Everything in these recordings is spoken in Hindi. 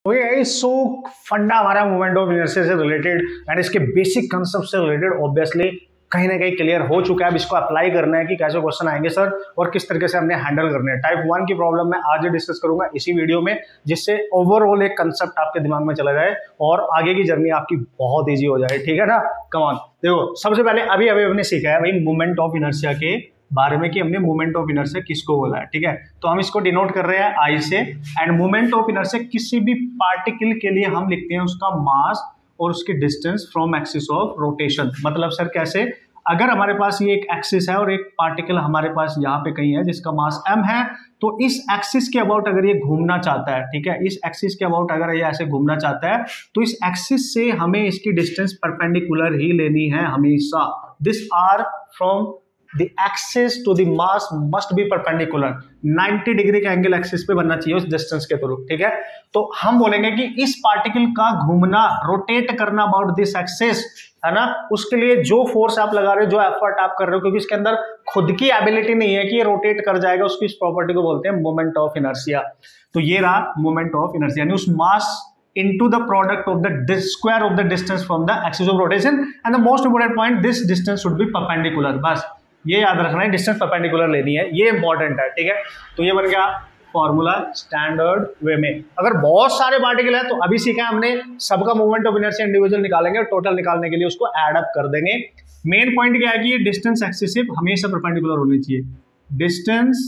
ओके सो फंडा हमारा मोमेंट ऑफ इनर्शिया से रिलेटेड एंड इसके बेसिक कंसेप्ट से रिलेटेड ऑब्वियसली कहीं ना कहीं क्लियर हो चुका है। अब इसको अप्लाई करना है कि कैसे क्वेश्चन आएंगे सर और किस तरीके से हमने हैंडल करने हैं। टाइप 1 की प्रॉब्लम मैं आज डिस्कस करूंगा इसी वीडियो में, जिससे ओवरऑल एक कंसेप्ट आपके दिमाग में चला जाए और आगे की जर्नी आपकी बहुत ईजी हो जाए। ठीक है ना, कम ऑन। देखो सबसे पहले अभी हमने सीखा है भाई मोमेंट ऑफ इनर्शिया के बारे में कि हमने मोमेंट ऑफ इनर्शिया किसको बोला है। ठीक है, तो हम इसको डिनोट कर रहे हैं आई से। एंड मोमेंट ऑफ इनर्शिया किसी भी पार्टिकल के लिए हम लिखते हैं उसका मास और उसकी distance from axis of rotation. मतलब सर कैसे, अगर हमारे पास ये एक एक्सिस है और एक पार्टिकल हमारे पास यहाँ पे कहीं है जिसका मास m है, तो इस एक्सिस के अबाउट अगर ये घूमना चाहता है, ठीक है, इस एक्सिस के अबाउट अगर ये ऐसे घूमना चाहता है तो इस एक्सिस से हमें इसकी डिस्टेंस परपेंडिकुलर ही लेनी है हमेशा। This R from the axis to the mass must be perpendicular, 90 degree का एंगल एक्सिस पे बनना चाहिए उस डिस्टेंस के थ्रू। ठीक है, तो हम बोलेंगे कि इस पार्टिकल का घूमना, रोटेट करना अबाउट दिस एक्सिस, है ना, उसके लिए जो फोर्स आप लगा रहे हो, जो एफर्ट आप कर रहे हो, क्योंकि इसके अंदर खुद की एबिलिटी नहीं है कि ये रोटेट कर जाएगा, उसकी इस प्रॉपर्टी को बोलते हैं मोमेंट ऑफ इनर्शिया। तो ये रहा मोमेंट ऑफ इनर्शिया, यानी उस मास into the product of the square of the distance from the axis of rotation, and the most important point, this distance should be perpendicular। बस ये याद रखना है, डिस्टेंस परपेंडिकुलर लेनी है, ये इंपॉर्टेंट है। ठीक है, तो ये बन गया फॉर्मूला स्टैंडर्ड वे में। अगर बहुत सारे पार्टिकल है तो अभी सीखा है हमने, सबका मूवमेंट ऑफ इनर्शिया इंडिविजुअल निकालेंगे और टोटल निकालने के लिए उसको एड अप कर देंगे। मेन पॉइंट क्या है कि ये डिस्टेंस एक्सिस हमेशा परपेंडिकुलर होनी चाहिए। Distance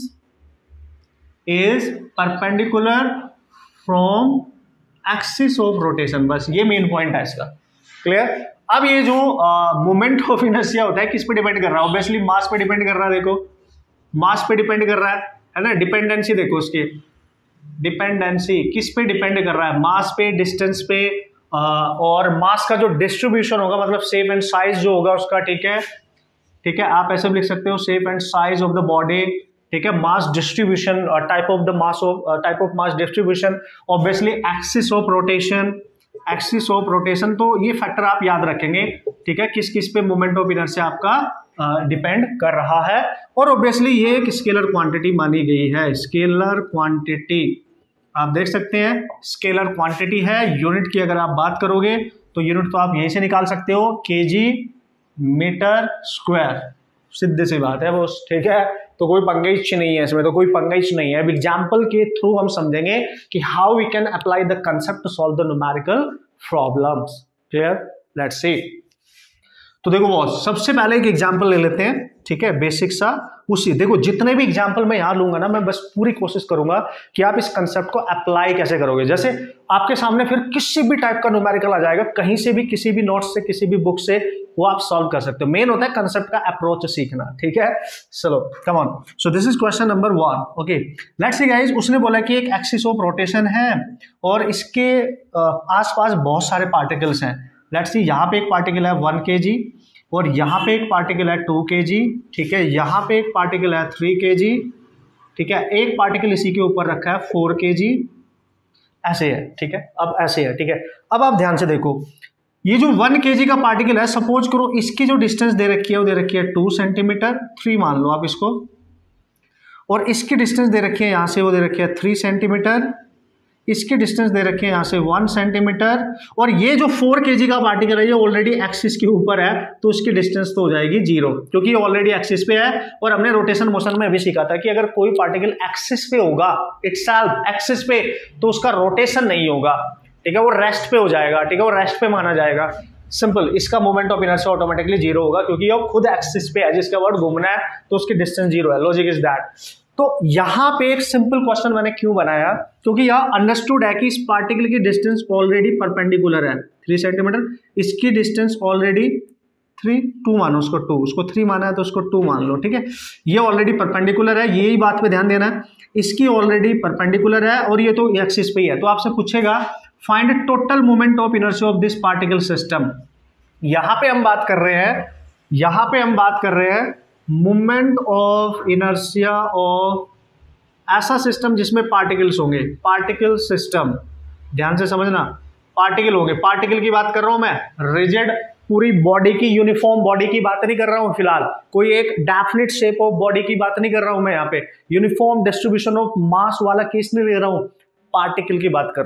is perpendicular from axis of rotation, बस ये मेन पॉइंट है इसका। क्लियर। अब ये जो मोमेंट ऑफ इनर्शिया होता है किस पे डिपेंड कर रहा है? ऑब्वियसली मास पे डिपेंड कर रहा है। देखो मास पे डिपेंड कर रहा है ना, डिपेंडेंसी देखो उसकी, डिपेंडेंसी किस पे डिपेंड कर रहा है? मास पे, डिस्टेंस पे, और मास का जो डिस्ट्रीब्यूशन होगा, मतलब शेप एंड साइज जो होगा उसका। ठीक है, ठीक है, आप ऐसे भी लिख सकते हो shape and size of the body. ठीक है, mass distribution, type of the mass of, type of mass distribution, obviously axis of rotation, axis of rotation. तो ये फैक्टर आप याद रखेंगे। ठीक है, किस किस पे मोमेंट ऑफ इनर्शिया आपका डिपेंड कर रहा है। और ऑब्वियसली ये एक स्केलर क्वांटिटी मानी गई है। स्केलर क्वांटिटी आप देख सकते हैं, स्केलर क्वांटिटी है। यूनिट की अगर आप बात करोगे तो यूनिट तो आप यहीं से निकाल सकते हो, केजी मीटर स्क्वायर, सीधे सी बात है वो। ठीक है, तो कोई पंगाइश नहीं है इसमें, तो कोई पंगाइश नहीं है। एग्जाम्पल के थ्रू हम समझेंगे कि how we can apply the concept to solve the numerical problems. Clear, let's see. तो देखो बॉस, सबसे पहले एक एग्जाम्पल ले लेते हैं। ठीक है, बेसिक सा उसी, देखो जितने भी एग्जाम्पल मैं यहाँ लूंगा ना, मैं बस पूरी कोशिश करूंगा कि आप इस कंसेप्ट को अप्लाई कैसे करोगे। जैसे आपके सामने फिर किसी भी टाइप का न्यूमेरिकल आ जाएगा, कहीं से भी, किसी भी नोट से, किसी भी बुक से, वो आप सॉल्व कर सकते हो। मेन होता है कंसेप्ट का अप्रोच सीखना। ठीक है, चलो come on. So this is question number 1। Okay, let's see guys, उसने बोला कि एक एक्सिस ऑफ रोटेशन है और इसके आसपास बहुत सारे पार्टिकल्स हैं। लेट्स सी, यहाँ पे एक पार्टिकल है 1 kg और यहाँ पे एक पार्टिकल है 2 kg। ठीक है, यहाँ पे एक पार्टिकल है 3 kg। ठीक है, एक पार्टिकल इसी के ऊपर रखा है 4 kg। ऐसे है। ठीक है, अब ऐसे है। ठीक है, अब आप ध्यान से देखो, ये जो 1 kg का पार्टिकल है, सपोज करो इसकी जो डिस्टेंस दे रखी है वो दे रखी है 2 सेंटीमीटर, 3 मान लो आप इसको, और इसकी डिस्टेंस दे रखी है यहाँ से, वो दे रखी है 3 सेंटीमीटर, इसकी डिस्टेंस दे रखी है यहाँ से 1 सेंटीमीटर, और ये जो 4 kg का पार्टिकल है ये ऑलरेडी एक्सिस के ऊपर है, तो उसकी डिस्टेंस तो हो जाएगी 0, क्योंकि ये ऑलरेडी एक्सिस पे है। और हमने रोटेशन मोशन में अभी सीखा था कि अगर कोई पार्टिकल एक्सिस पे होगा, इटसेल्फ एक्सिस पे, तो उसका रोटेशन नहीं होगा। ठीक है, वो रेस्ट पे हो जाएगा। ठीक है, वो रेस्ट पे माना जाएगा। सिंपल, इसका मोमेंट ऑफ इनर्शिया ऑटोमेटिकली 0 होगा, क्योंकि वो खुद एक्सिस पे है, जिसके अबाउट घूमना है, तो उसकी डिस्टेंस 0 है। Logic is that. तो यहां पे एक सिंपल क्वेश्चन मैंने क्यों बनाया, क्योंकि यह अंडरस्टूड है कि इस पार्टिकल की डिस्टेंस ऑलरेडी परपेंडिकुलर है 3 सेंटीमीटर, इसकी डिस्टेंस ऑलरेडी 2 मानो, उसको 2, उसको 3 माना है तो उसको 2 मान लो। ठीक है, ये ऑलरेडी परपेंडिकुलर है, यही बात पे ध्यान देना है, इसकी ऑलरेडी परपेंडिकुलर है और ये तो एक्सिस पे ही है। तो आपसे पूछेगा find total moment of inertia of this particle system. यहां पे हम बात कर रहे हैं मोमेंट ऑफ इनर्शिया ऑफ ऐसा सिस्टम जिसमें पार्टिकल्स होंगे। पार्टिकल सिस्टम, ध्यान से समझना, पार्टिकल होंगे। पार्टिकल की बात कर रहा हूं मैं, रिजिड पूरी बॉडी की, यूनिफॉर्म बॉडी की बात नहीं कर रहा हूं फिलहाल, कोई एक डेफिनेट शेप ऑफ बॉडी की बात नहीं कर रहा हूं मैं। यहाँ पे यूनिफॉर्म डिस्ट्रीब्यूशन ऑफ मास वाला केस नहीं ले रहा हूं, पार्टिकल की बात कर रहा हूं।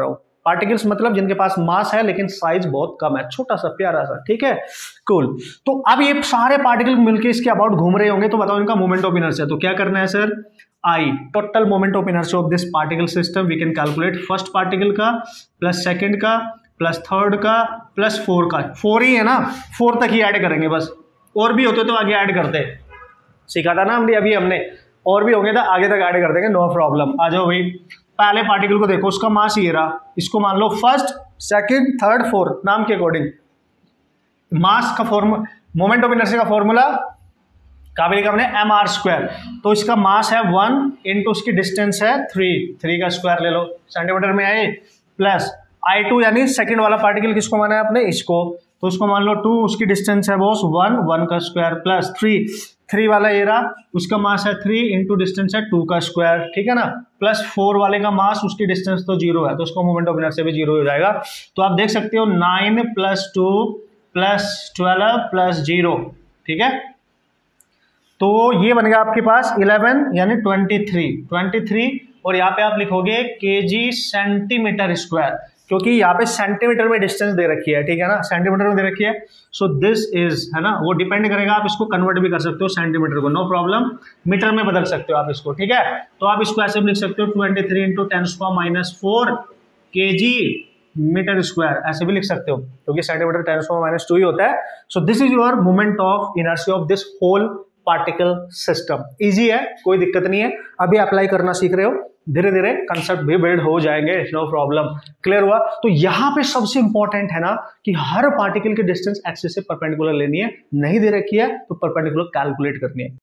पार्टिकल्स मतलब जिनके पास मास है लेकिन साइज बहुत कम है, छोटा सा प्यारा सा, ठीक है, कूल। तो अब ये सारे पार्टिकल मिलके इसके अबाउट घूम रहे होंगे, तो बताओ इनका मोमेंट ऑफ इनर्शिया। तो क्या करना है sir, I total moment of inertia of this particle system we can calculate first particle का प्लस सेकंड का प्लस थर्ड का प्लस 4 का, 4 ही है ना, 4 तक ही ऐड करेंगे बस, और भी होते तो आगे ऐड करते, सीखा था ना हमने अभी, हमने और भी होंगे तो आगे तक ऐड कर देंगे, नो प्रॉब्लम। आ जाओ भाई, पहले पार्टिकल को देखो, उसका मास ये रहा, इसको मान लो फर्स्ट सेकंड थर्ड फोर्थ, नाम के अकॉर्डिंग। मास का फॉर्मूला, मोमेंट ऑफ इनर्शिया का फॉर्मूला काफी लिखा हमने mr², तो इसका मास है 1 इंटू उसकी डिस्टेंस है 3 का स्क्वायर ले लो, सेंटीमीटर में आए, प्लस I2 यानी सेकंड वाला पार्टिकल किसको माना है आपने, इसको, तो उसको मान लो 2, उसकी डिस्टेंस है बॉस 1 का स्क्वायर, प्लस 3 वाला ये रहा, उसका मास है 3 इंटू डिस्टेंस है 2 का स्क्वायर, ठीक है ना, प्लस 4 वाले का मास, उसकी डिस्टेंस तो 0 है, तो उसका मोमेंट ऑफ इनर्शिया भी 0 हो जाएगा। तो आप देख सकते हो 9 + 2 + 12 + 0, ठीक है, तो ये बन गया आपके पास 11 यानी 23, और यहाँ पे आप लिखोगे kg सेंटीमीटर स्क्वायर, क्योंकि यहाँ पे सेंटीमीटर में डिस्टेंस दे रखी है, ठीक है ना, सेंटीमीटर में दे रखी है, सो दिस इज, है ना, वो डिपेंड करेगा, आप इसको कन्वर्ट भी कर सकते हो सेंटीमीटर को, नो प्रॉब्लम, मीटर में बदल सकते हो आप इसको, ठीक है। तो आप इसको ऐसे भी लिख सकते हो 23 × 10⁻⁴ kg मीटर स्क्वायर, ऐसे भी लिख सकते हो, क्योंकि सेंटीमीटर 10⁻² ही होता है। So this is your moment of inertia of this whole particle system. Easy है, कोई दिक्कत नहीं है, अभी अप्लाई करना सीख रहे हो, धीरे धीरे कंसेप्ट भी बिल्ड हो जाएंगे, नो प्रॉब्लम। क्लियर हुआ। तो यहां पे सबसे इंपॉर्टेंट है ना कि हर पार्टिकल की डिस्टेंस एक्सिस से परपेंडिकुलर लेनी है, नहीं दे रखी है तो परपेंडिकुलर कैलकुलेट करनी है।